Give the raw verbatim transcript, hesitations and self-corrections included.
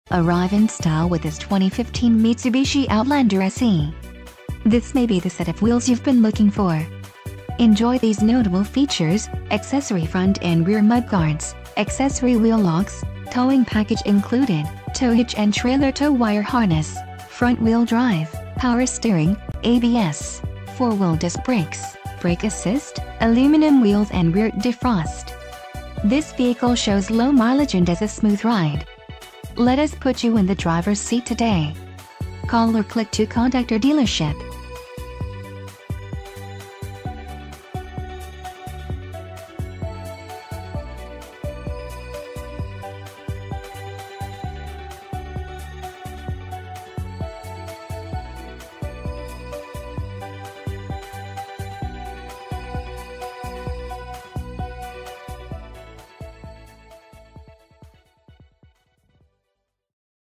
Arrive in style with this twenty fifteen Mitsubishi Outlander S E. This may be the set of wheels you've been looking for. Enjoy these notable features: accessory front and rear mudguards, accessory wheel locks, towing package included, tow hitch and trailer tow wire harness, front-wheel drive, power steering, A B S, four-wheel disc brakes, brake assist, aluminum wheels and rear defrost. This vehicle shows low mileage and has a smooth ride. Let us put you in the driver's seat today. Call or click to contact our dealership.